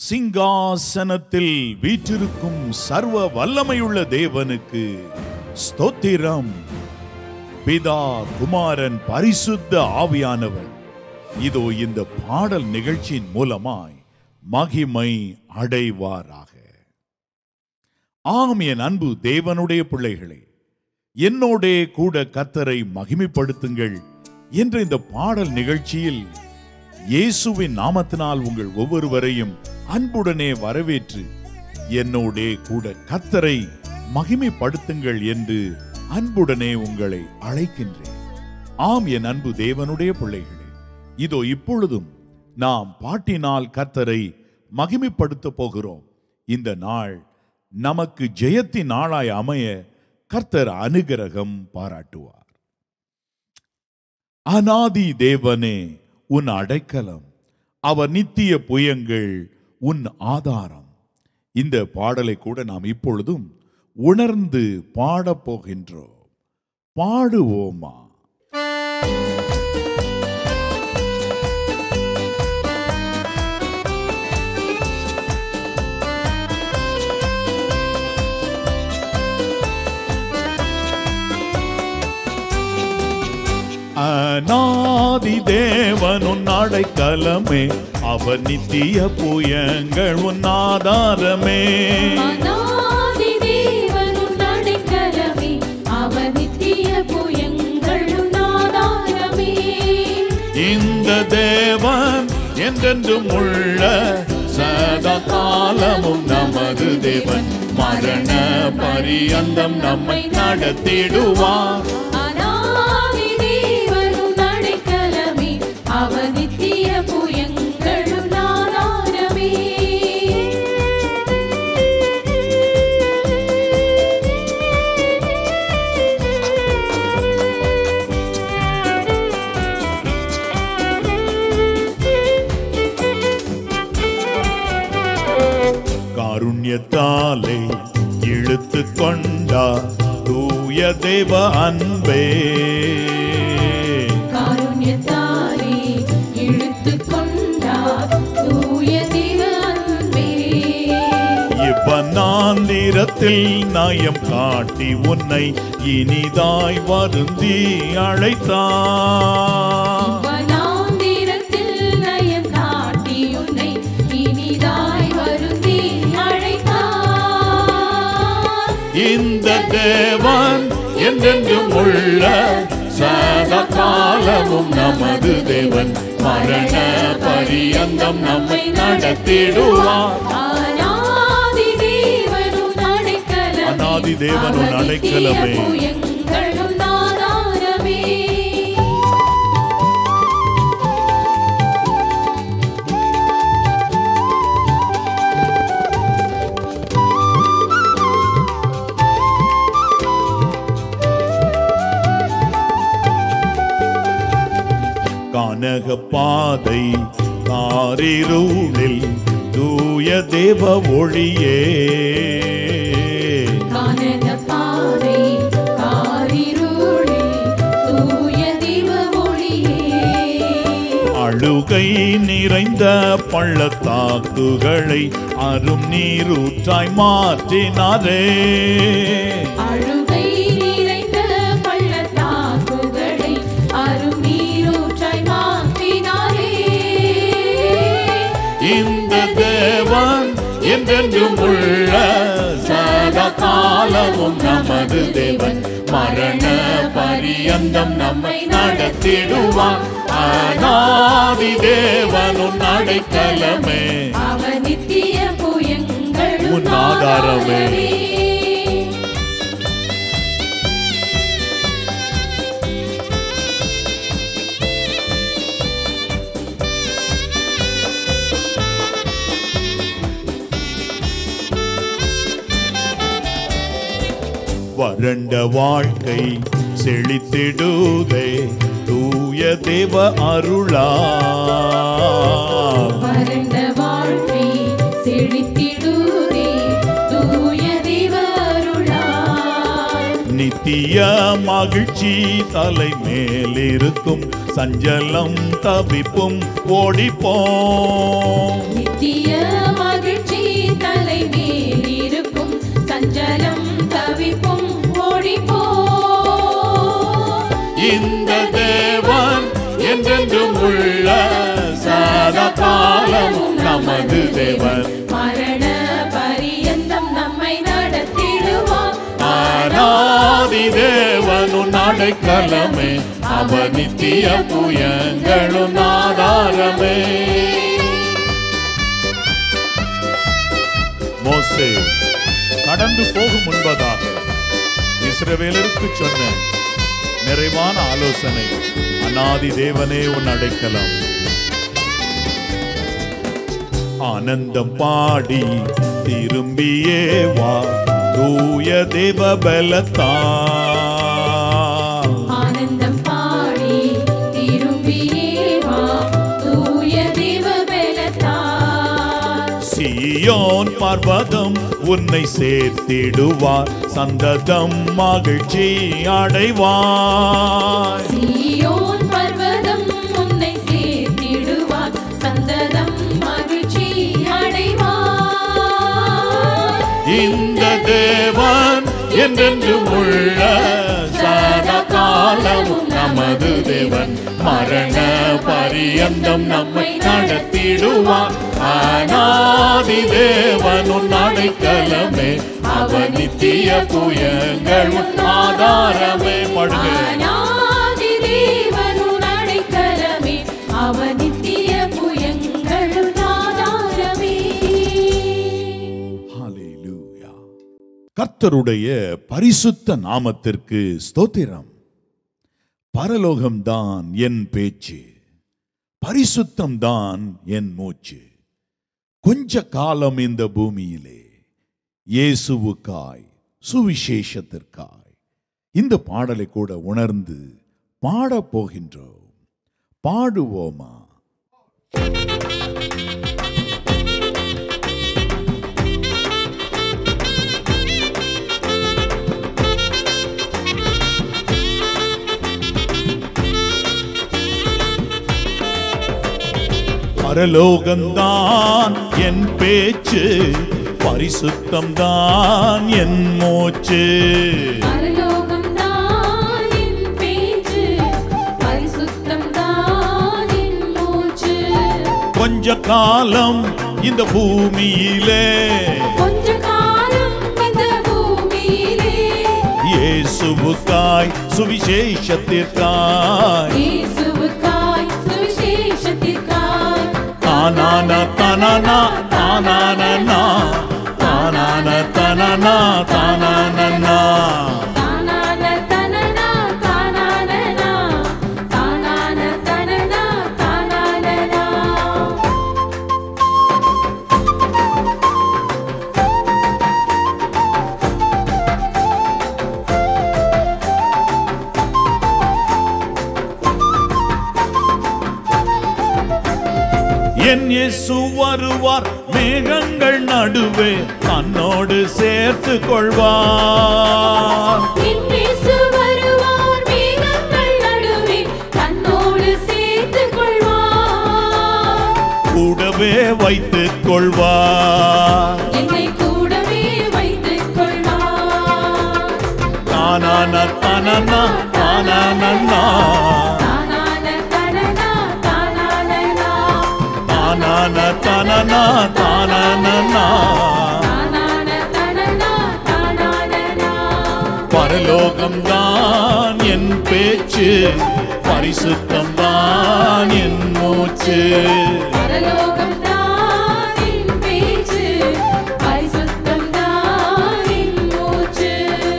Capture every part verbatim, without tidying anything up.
சிங்காசனத்தில் வீற்றிருக்கும் சர்வ வல்லமையுள்ள தேவனுக்கு ஸ்தோத்திரம். பிதா, குமாரன், பரிசுத்த ஆவியானவர் இதோ இந்த பாடல் நிகழ்ச்சியின் மூலமாய் மகிமை அடைவாராக. ஆம், என் அன்பு தேவனுடைய பிள்ளைகளே, என்னோடே கூட கர்த்தரை மகிமைப்படுத்துங்கள் என்ற இந்த பாடல் நிகழ்ச்சியில் இயேசுவின் நாமத்தினால் உங்கள் ஒவ்வொருவரையும் அன்புடனே வரவேற்று என்னோடே கூட கர்த்தரை மகிமைப்படுத்துங்கள் என்று அன்புடனே உங்களை அழைக்கின்றேன். ஆம், என் அன்பு தேவனுடைய பிள்ளைகளே, இதோ இப்பொழுதும் நாம் பாட்டினால் கர்த்தரை மகிமைப்படுத்த போகிறோம். இந்த நாள் நமக்கு ஜெயத்தின் நாளாய் அமைய கர்த்தர் அனுகிரகம் பாராட்டுவார். அநாதி தேவனே உன் அடைக்கலம், அவர் நித்திய புயங்கள் உன் ஆதாரம். இந்த பாடலை கூட நாம் இப்பொழுதும் உணர்ந்து பாடப் போகின்றோம். பாடுவோமா? அநாதி தேவன் உன் அடைக்கலமே, அவர் நித்திய புயங்கள் உன் ஆதாரமே. அநாதி தேவன் உன் அடைக்கலமே, அவர் நித்திய புயங்கள் உன் ஆதாரமே. இந்த தேவன் என்றென்றும் உள்ள சதா காலமும் நமது தேவன், மரண பரியந்தம் நம்மை நடத்திடுவார். அவர் நித்திய புயங்கள் உன் ஆதாரமே. காருண்யத்தாலே இழுத்து கொண்டார் தூய தேவ அன்பே. காருண்யத்தாலே இழுத்து கொண்டார் தூய தேவ அன்பே. இவ்வனாந்திரத்தில் நயம் காட்டி உன்னை இனிதாய் வருந்தி அழைத்தார். வனாந்திரத்தில் நயம் காட்டி உன்னை இனிதாய் வருந்தி அழைத்தார். இந்த தேவன் என்றென்றும் உள்ள சதா காலமும் நமது தேவன், மரண பரியந்தம் நம்மை நடத்திடுவார். அநாதி தேவன் உன் அடைக்கலமே, அநாதி தேவன் உன் அடைக்கலமே. அவர் நித்திய புயங்கள் உன் ஆதாரமே. கானக பாதை காரிருளில் தூய தேவ ஒளியே. கானக பாதை காரிருளில் தூய தேவ ஒளியே. அழுகை நிறைந்த பள்ளத்தாக்குகளை அரும் நீரூற்றாய் மாற்றினாரே. அழுகை நிறைந்த பள்ளத்தாக்குகளை அரும் நீரூற்றாய் மாற்றினாரே. இந்த தேவன் என்றென்றும் உள்ள சதா காலமும் நமது தேவன், மரண பரியந்தம் நம்மை நடத்திடுவார். அநாதி தேவன் உன் அடைக்கலமே, அவர் நித்திய புயங்கள் உன் ஆதாரமே. வறண்ட வாழ்க்கை செழித்திடுதே தூய தேவ அருளால். வறண்ட வாழ்க்கை செழித்திடுதே தூய தேவ அருளால். நித்திய மகிழ்ச்சி தலை மேலிருக்கும், சஞ்சலம் தவிப்பும் ஓடிப்போம். நித்திய மகிழ்ச்சி இந்த தேவன் என்றென்றும் உள்ள சதா காலமும் நமது தேவன். மரண பரியந்தம் நம்மை நடத்திடுவார். ஆராதி தேவனும் அடைக்கலமே, அவர் நித்திய புயங்களும் ஆதாரமே. மோசே கடந்து போகும் முன்பதாக இஸ்ரவேலருக்கு சொன்ன நிறைவான ஆலோசனை, அநாதி தேவனே உன் அடைக்கலம். ஆனந்தம் பாடி திரும்பியே வா தூய தேவ பலத்தால். ஆனந்தம் பாடி திரும்பியே வா தூய தேவ பலத்தால். சீயோன் பர்வதம் உன்னை சேர்த்திடுவார், சந்ததம் மகிழ்ச்சி அடைவார். சீயோன் பர்வதம் உன்னை சேர்த்திடுவார், சந்ததம் மகிழ்ச்சி அடைவார். இந்த தேவன் என்றென்றும் உள்ள சதா காலமும் நமது தேவன். மரண பரியந்தம் நம்மை நடத்திடுவார், அநாதி தேவனும் அடைக்கலமே, அவர் நித்திய புயங்களும் ஆதாரமே. படுக அநாதி தேவனும் அடைக்கலமே, அவர் நித்திய புயங்களும் ஆதாரமே. ஹல்லேலூயா. கர்த்தருடைய பரிசுத்த நாமத்திற்கு ஸ்தோத்திரம். பரலோகம்தான் என் பேச்சு, பரிசுத்தம்தான் என் மூச்சு. கொஞ்ச காலம் இந்த பூமியிலே இயேசுவுக்காய், சுவிசேஷத்திற்காய் இந்த பாடலை கூட உணர்ந்து பாடப் போகின்றோம். பாடுவோமா? பரலோகம்தான் என் பேச்சு, பரிசுத்தம்தான் என் மூச்சு. பரலோகம்தான் என் பேச்சு, பரிசுத்தம்தான் என் மூச்சு. கொஞ்ச காலம் இந்த பூமியிலே, கொஞ்ச காலம் இந்த பூமியிலே இயேசுவுக்காய், சுவிசேஷத்திற்காய், இயேசுவுக்காய், சுவிசேஷத்திற்காய். தானான தானானா தானானா தானான தானானா தானானா தானான தனனா தானானனா, தானான தனனா தானானனா. என் இயேசு வருவார் மேகங்கள் நடுவே, தன்னோடு சேர்த்து கொள்வார். என் இயேசு வருவார் மேகங்கள் நடுவே, தன்னோடு சேர்த்துக் கொள்வார். கூடவே வைத்துக் கொள்வார். என்னை கூடவே வைத்துக் கொள்வார். தானான தானானா தானானா தானான தனனா தானானனா, தானான தானானா தானானா. தானான தனனா தானானனா. பரலோகம்தான் என் பேச்சு, பரிசுத்தம்தான் என் மூச்சு. பரலோகம்தான் என் பேச்சு, பரிசுத்தம்தான் என் மூச்சு.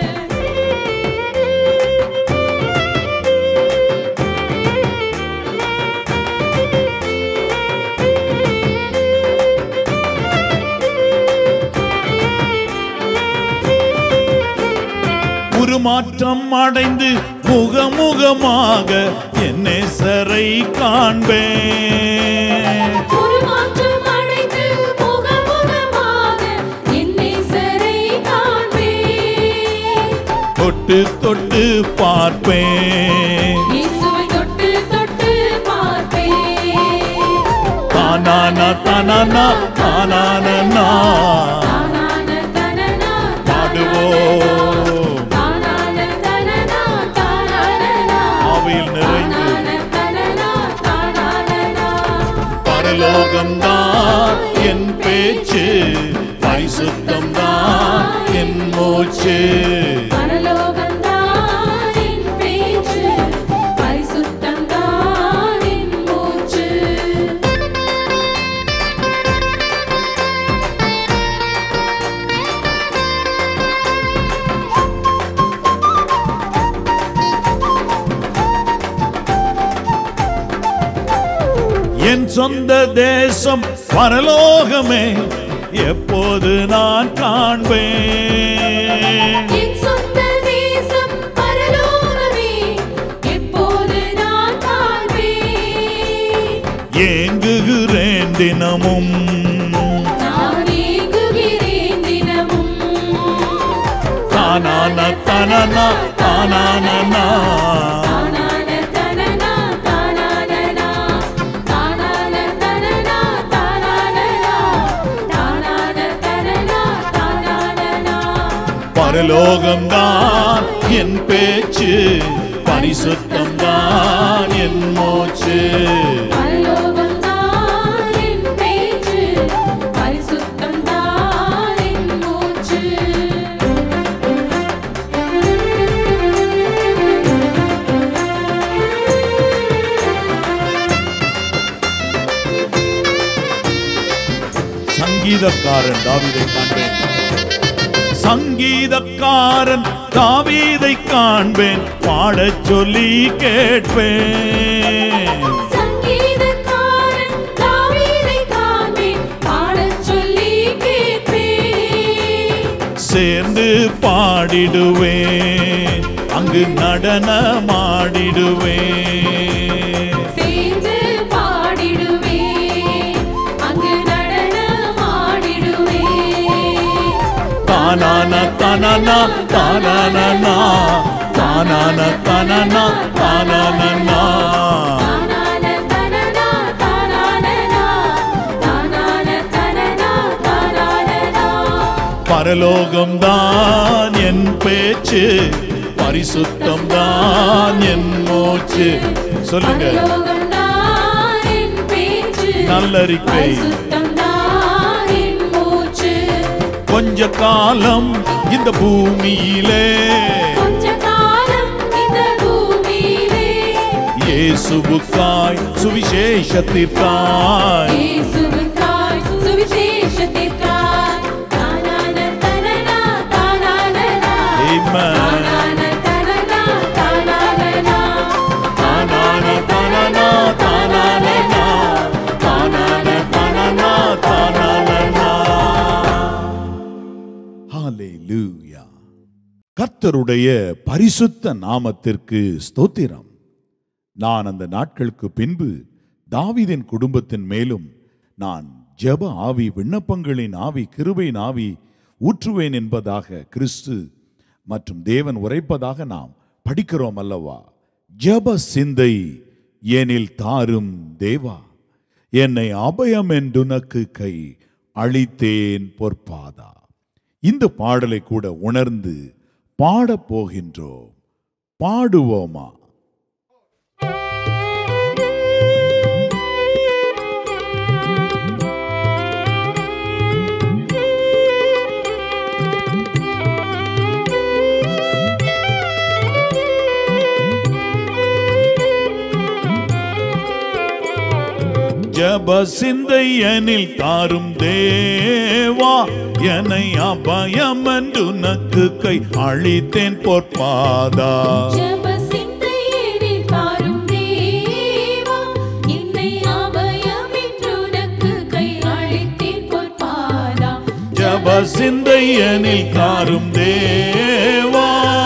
உருமாற்றம் அடைந்து முகமுகமாக என் நேசரை காண்பேன். உருமாற்றம் அடைந்து முகமுகமாக என் நேசரை காண்பேன். தொட்டு தொட்டு பார்ப்பேன், இயேசுவை தொட்டு தொட்டு பார்ப்பேன். தானானா தானானா தானானா. தானான தனனா பாடுவோம். தானான தனனா தானானனா. பரலோகம்தான் என் பேச்சு, பரிசுத்தம்தான் என் மூச்சு. பரலோகம்தான் என் பேச்சு, பரிசுத்தம்தான் என் மூச்சு. என் சொந்த தேசம் பரலோகமே, எப்போது நான் காண்பேன். என் சொந்த தேசம் பரலோகமே, எப்போது நான் காண்பேன். ஏங்குகிறேன் தினமும், நான் ஏங்குகிறேன் தினமும். தானான தனனா தானானா, தானான தனனா தானானனா, தானான தனனா தானானனா, தானான தனனா தானானனா. பரலோகம்தான் என் பேச்சு, பரிசுத்தம்தான் என் மூச்சு. பரலோகம்தான் என் பேச்சு, பரிசுத்தம்தான் என் மூச்சு. சங்கீதக்காரன் தாவீதை காண்பேன், சங்கீதக்காரன் தாவீதை காண்பேன், பாடச் சொல்லி கேட்பேன். சங்கீதக்காரன் தாவீதை காண்பேன், பாடச் சொல்லி கேட்பேன். சேர்ந்து பாடிடுவேன், அங்கு நடனமாடிடுவேன். சேர்ந்து பாடிடுவேன், அங்கு நடனமாடிடுவேன். தானான தனனா தானானா, தானான தனனா தானானா. தானான தனனா தானானனா, தானான தனனா தானானனா. பரலோகம்தான் என் பேச்சு, பரிசுத்தம்தான் என் மூச்சு. சொல்லுங்க, பரலோகம்தான் என் பேச்சு, நல்லறிக்கை. பரிசுத்தம்தான் என் மூச்சு. கொஞ்ச காலம் இந்த பூமியிலே கொஞ்ச காலம் இந்த பூமியிலே இயேசுவுக்காய் சுவிசேஷத்திற்காய், இயேசுவுக்காய் சுவிசேஷத்திற்காய். தானான தனனா தானானனா, Amen. தானான தனனா தானானனா, தானான தனனா தானானா, தானான தனனா தானானா. ஹல்லேலூயா. கர்த்தருடைய பரிசுத்த நாமத்திற்கு ஸ்தோத்திரம். நான் அந்த நாட்களுக்கு பின்பு தாவீதின் குடும்பத்தின் மேலும் நான் ஜெப ஆவி, விண்ணப்பங்களின் ஆவி, கிருபையின் ஆவி ஊற்றுவேன் என்பதாக கிறிஸ்து மற்றும் தேவன் உரைப்பதாக நாம் படிக்கிறோம் அல்லவா? ஜெப சிந்தை எனில் தாரும் தேவா, என்னை அபயம் என்றுனக்கு கை அளித்தேன் பொற்பாதா. இந்த பாடலை கூட உணர்ந்து பாடப் போகின்றோம். பாடுவோமா? ஜப சிந்தையனில் தாரும் தேவா, என்னை அபயம் என்று உனக்கு கை அளித்தேன் பொற்பாதா. ஜெப சிந்தையனில் தாரும் தேவா, என்னை அபயம் என்று உனக்கு கை அளித்தேன் பொற்பாதா. ஜப சிந்தையனில் தாரும் தேவா.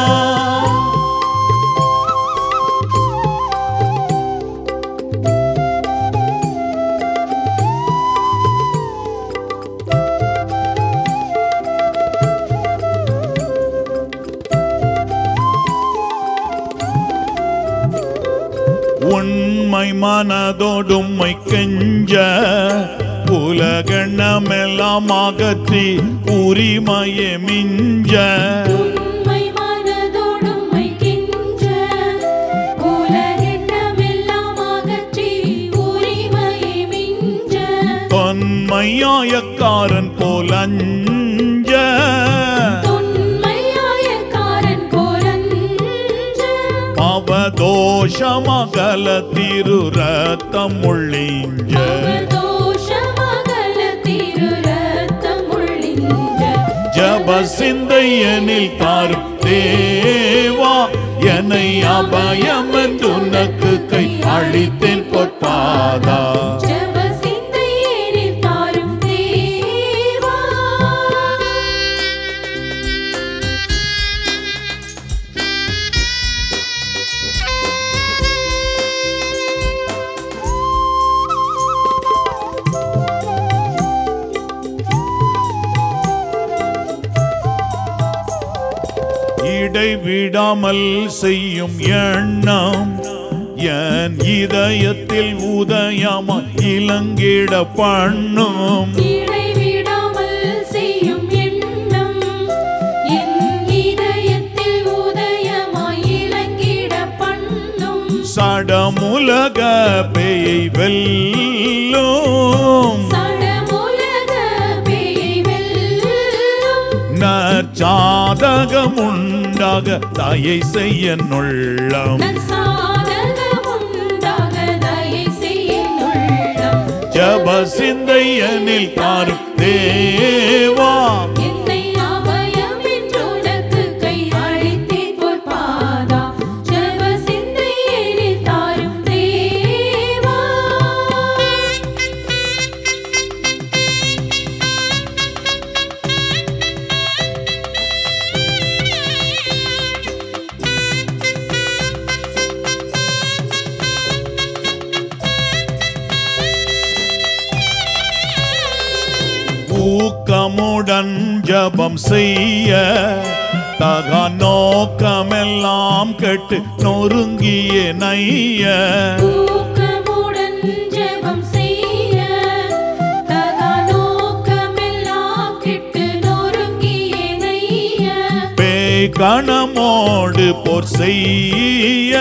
உண்மை மனதோடும்மை கெஞ்ச உலகெண்ணமெல்லாம் அகற்றி உரிமையை மிஞ்ச. உண்மை மனதோடும்மை கெஞ்ச உலகெண்ணமெல்லாம் அகற்றி உரிமையை மிஞ்ச. மாயக்காரன் போல் அஞ்ச தொன்மையாயக்காரன் போலஞ்ச அவதோஷமகல திரு ரத்தம் ஒழிஞ்ச அவதோஷமகல திரு ரத்தம் ஒழிஞ்ச ஜப சிந்தையனில் தாரும் தேவா என்னை அபயம் என்று உனக்கு கை அளித்தேன் பொற்பாதா ஜெப சிந்தையேனில் தாரும் தேவா இடைவிடாமல் செய்யும் எண்ணம் என் இதயத்தில் உதயமா இலங்கிட பண்ணும் இடைவிடாமல் செய்யும் எண்ணம் என் இதயத்தில் உதயமாய் இலங்கிட பண்ணும் சடமுலக பேயை வெல்லும் சடமுலக பேயை வெல்லும் நற்சாதகம் உண்டாக தயை செய்ய நுள்ளம் நற்சாதகமுண்டாக தயை செய்யும் உள்ளம் ஜப சிந்தையனில் தாரும் தேவா என்னை அபயம் என்று உனக்கு கை அளித்தேன் பொற்பாதா ஜெப சிந்தையேனில் தாரும் தேவா ஊக்கமுடன் ஜபம் செய்ய தக நோக்கமெல்லாம் கெட்டு நொறுங்கிய நைய ஊக்கமுடன் ஜெபம் செய்ய தகா நோக்கமெல்லாம் கெட்டு நொறுங்கிய நைய பேய் கணமோடு போர் செய்ய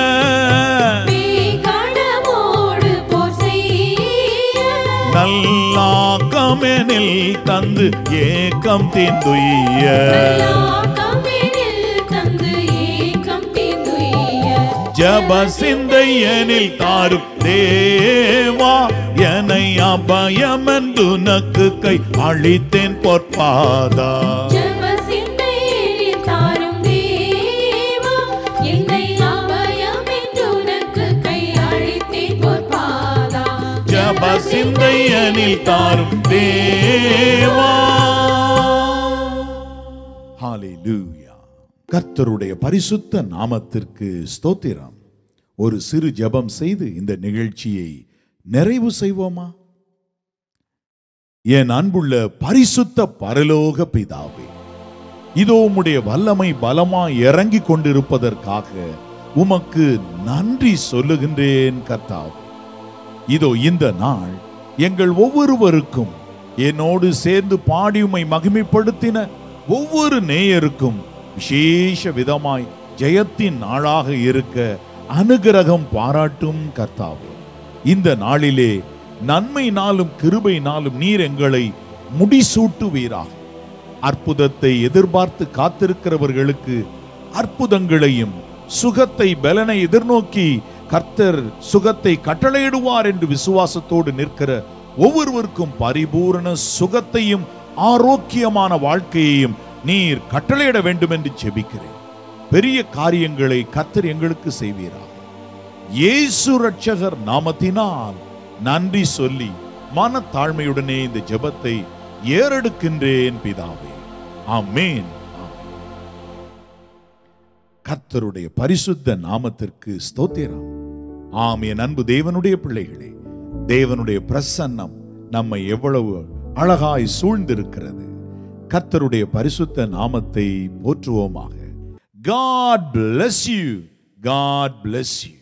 கணமோடு போர் செய்ய நல்லாக்கமெனில் தந்து ஏக்கம் தீந்துய்ய நல்லாக்கமெனில் தந்து ஏக்கம் தீந்துய்ய ஜப சிந்தையனில் தாரும் தேவா என்னை அபயம் என்று உனக்கு கை அளித்தேன் பொற்பாதா ஜெப சிந்தையேனில் தாரும் தேவா என்னை அபயம் என்று உனக்கு கை அளித்தேன் பொற்பாதா ஜப சிந்தையனில் தாரும் தேவா. ஹalleluya. கர்த்தருடைய பரிசுத்த நாமத்திற்கு ஸ்தோத்திரம். ஒரு சிறு ஜெபம் செய்து இந்த நிகழ்ச்சியை நிறைவு செய்வோமா? என் அன்புள்ள பரிசுத்த பரலோக பிதாவே, இதோ உம்முடைய வல்லமை பலமாய் இறங்கி கொண்டிருப்பதற்காக உமக்கு நன்றி சொல்லுகின்றேன் கர்த்தாவே. இதோ இந்த நாள் எங்கள் ஒவ்வொருவருக்கும், என்னோடு சேர்ந்து பாடி உம்மை மகிமைப்படுத்தின ஒவ்வொரு நேயருக்கும் விசேஷ விதமாய் ஜெயத்தின் நாளாக இருக்க அனுகிரகம் பாராட்டும் கர்த்தாவே. இந்த நாளிலே நன்மை நாளும் கிருபை நாளும் நீர் எங்களை முடிசூட்டுவீராக. அற்புதத்தை எதிர்பார்த்து காத்திருக்கிறவர்களுக்கு அற்புதங்களையும் சுகத்தை பலனை எதிர்நோக்கி கர்த்தர் சுகத்தை கட்டளையிடுவார் என்று விசுவாசத்தோடு நிற்கிற ஒவ்வொருவருக்கும் பரிபூரண சுகத்தையும் ஆரோக்கியமான வாழ்க்கையையும் நீர் கட்டளையிட வேண்டும் என்று ஜெபிக்கிறேன். பெரிய காரியங்களை கர்த்தர் எங்களுக்கு செய்வீராக. இயேசு ரட்சகர் நாமத்தினால் நன்றி சொல்லி மனத்தாழ்மையுடனே இந்த ஜெபத்தை ஏறெடுக்கின்றேன் பிதாவே. ஆமென். கர்த்தருடைய பரிசுத்த நாமத்திற்கு ஸ்தோத்திரம். ஆம், என் அன்பு தேவனுடைய பிள்ளைகளே, தேவனுடைய பிரசன்னம் நம்மை எவ்வளவு அழகாய் சூழ்ந்திருக்கிறது. கர்த்தருடைய பரிசுத்த நாமத்தை போற்றுவோமாக. God bless you. God bless you.